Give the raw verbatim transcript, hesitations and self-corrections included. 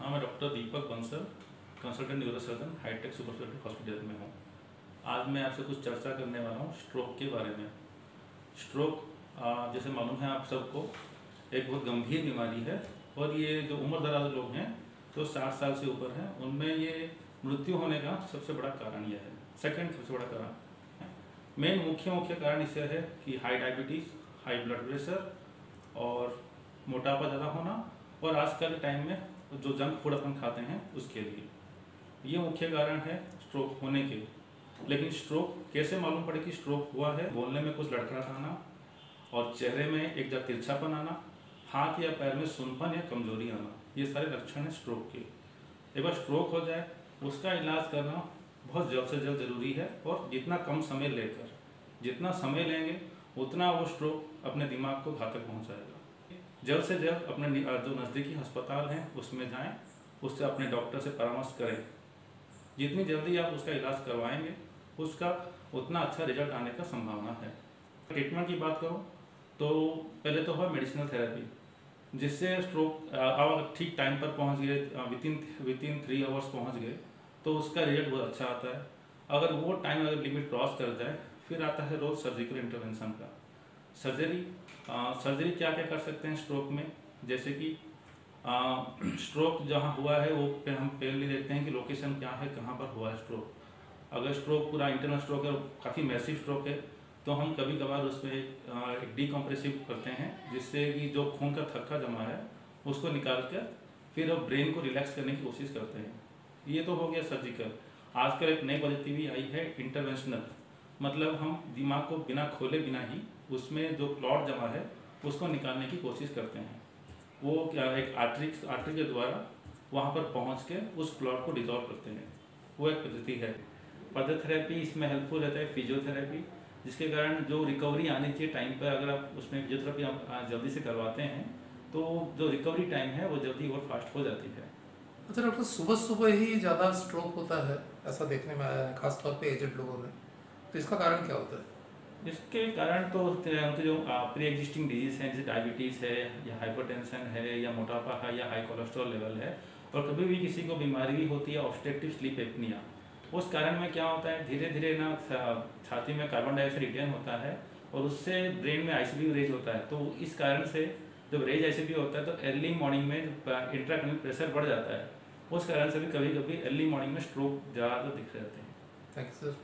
हाँ, मैं doctor Deepak Bansal, consultant neurosurgeon hitech super speciality hospital में हूँ। आज मैं आपसे कुछ चर्चा करने वाला हूँ स्ट्रोक के बारे में। स्ट्रोक जैसे मालूम है आप सबको एक बहुत गंभीर बीमारी है और ये जो उम्र दराज लोग हैं जो साठ साल से ऊपर हैं उनमें ये मृत्यु होने का सबसे बड़ा कारण यह है, सेकंड सबसे बड़ा कारण है। मेन मुख्य मुख्य कारण इससे है कि high diabetes, high blood pressure और मोटापा ज़्यादा होना और आजकल के टाइम में जो जंक फूड अपन खाते हैं उसके लिए ये मुख्य कारण है स्ट्रोक होने के। लेकिन स्ट्रोक कैसे मालूम पड़े कि स्ट्रोक हुआ है? बोलने में कुछ लड़खड़ाना और चेहरे में एक जगह तिरछापन आना, हाथ या पैर में सुनपन या कमजोरी आना, ये सारे लक्षण हैं स्ट्रोक के। एक बार स्ट्रोक हो जाए उसका इलाज करना बहुत जल्द से जल्द ज़रूरी है और जितना कम समय लेकर जितना समय लेंगे उतना वो स्ट्रोक अपने दिमाग को घातक पहुँचाएगा। जल्द से जल्द अपने जो नज़दीकी अस्पताल हैं उसमें जाएं, उससे अपने डॉक्टर से परामर्श करें। जितनी जल्दी आप उसका इलाज करवाएंगे उसका उतना अच्छा रिजल्ट आने का संभावना है। ट्रीटमेंट की बात करूं तो पहले तो है मेडिसिनल थेरेपी, जिससे स्ट्रोक आप ठीक टाइम पर पहुंच गए, within within three hours पहुंच गए तो उसका रिजल्ट बहुत अच्छा आता है। अगर वो टाइम अगर लिमिट क्रॉस कर जाए फिर आता है रोज सर्जिकल इंटरवेंशन का। सर्जरी सर्जरी क्या क्या कर सकते हैं स्ट्रोक में, जैसे कि स्ट्रोक जहाँ हुआ है वो पे हम पहले देखते हैं कि लोकेशन क्या है, कहाँ पर हुआ है स्ट्रोक। अगर स्ट्रोक पूरा इंटरनल स्ट्रोक है और काफ़ी मैसिव स्ट्रोक है तो हम कभी कभार उसमें एक डीकम्प्रेसिव करते हैं, जिससे कि जो खून का थक्का जमा है उसको निकाल कर फिर अब ब्रेन को रिलैक्स करने की कोशिश करते हैं। ये तो हो गया सर्जिकल। आजकल एक नई पद्धति भी आई है इंटरवेंशनल, मतलब हम दिमाग को बिना खोले बिना ही उसमें जो क्लॉट जमा है उसको निकालने की कोशिश करते हैं। वो क्या एक आर्टरी आर्टरी के द्वारा वहाँ पर पहुँच के उस क्लॉट को डिजॉल्व करते हैं, वो एक पद्धति है। पद्धति थेरेपी इसमें हेल्पफुल रहता है फिजियोथेरेपी, जिसके कारण जो रिकवरी आनी चाहिए टाइम पर, अगर आप उसमें फिजियोथेरेपी आप जल्दी से करवाते हैं तो जो रिकवरी टाइम है वो जल्दी और फास्ट हो जाती है। अच्छा डॉक्टर, सुबह सुबह ही ज़्यादा स्ट्रोक होता है ऐसा देखने में आया है, खासतौर पे एजेड लोगों में, तो इसका कारण क्या होता है? इसके कारण तो उनके जो प्री एग्जिस्टिंग डिजीज़ हैं जैसे डायबिटीज़ है या हाइपरटेंशन है या मोटापा है या हाई कोलेस्ट्रॉल लेवल है, और कभी भी किसी को बीमारी भी होती है ऑब्स्ट्रक्टिव स्लीप एपनिया, उस कारण में क्या होता है धीरे धीरे ना छाती में कार्बन डाइऑक्साइड रिटेन होता है और उससे ब्रेन में आईसीपी रेज होता है। तो इस कारण से जब रेज आईसीपी होता है तो अर्ली मॉर्निंग में इंट्राक्रैनियल प्रेशर बढ़ जाता है, उस कारण से भी कभी कभी अर्ली मॉर्निंग में स्ट्रोक ज़्यादा दिख जाते हैं। Thank you sir.